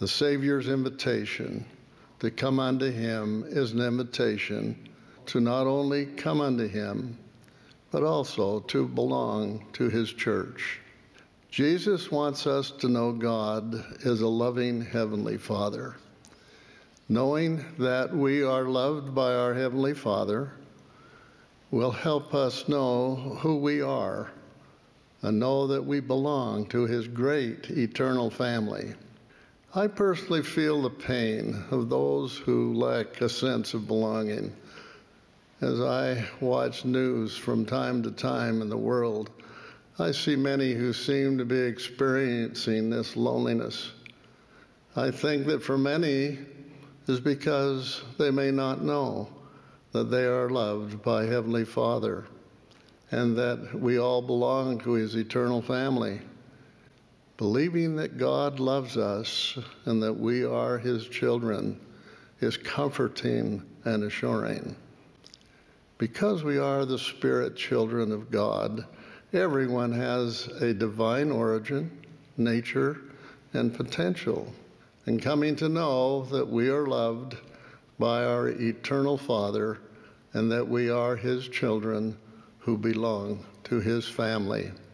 The Savior's invitation to come unto him is an invitation to not only come unto him, but also to belong to his church. Jesus wants us to know God as a loving Heavenly Father. Knowing that we are loved by our Heavenly Father will help us know who we are and know that we belong to his great eternal family. I personally feel the pain of those who lack a sense of belonging. As I watch news from time to time in the world, I see many who seem to be experiencing this loneliness. I think that for many is because they may not know that they are loved by Heavenly Father and that we all belong to his eternal family. Believing that God loves us and that we are his children is comforting and assuring. Because we are the spirit children of God, everyone has a divine origin, nature, and potential. And coming to know that we are loved by our eternal Father and that we are his children who belong to his family.